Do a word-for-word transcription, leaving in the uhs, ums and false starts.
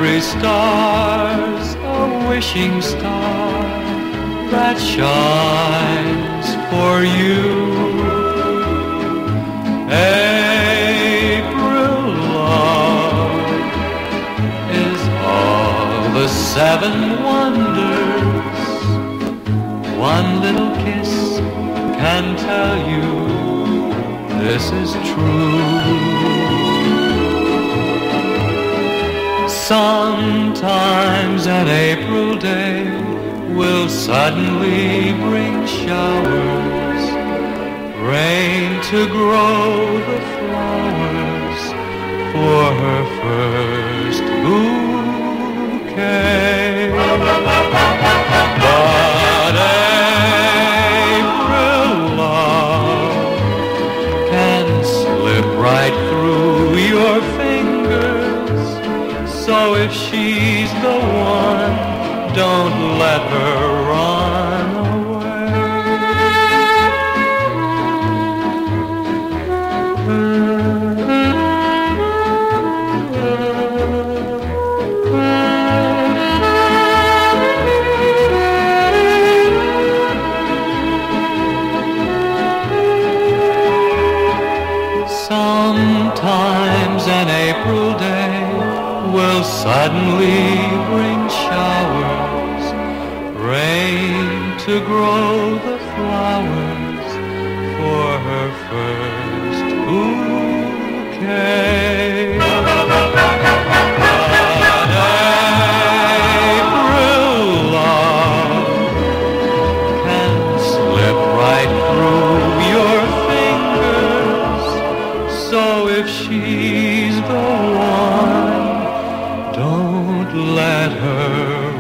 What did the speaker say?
every star's a wishing star that shines for you. April love is all the seven wonders. One little kiss can tell you this is true. Sometimes an April day will suddenly bring showers, rain to grow the flowers for her first bouquet. But April love can slip right through your fingers, so if she's the one, don't let her run away. Sometimes an April day will suddenly bring showers, rain to grow the flowers for her first bouquet. But April love can slip right through your fingers, so if she's the one, don't let her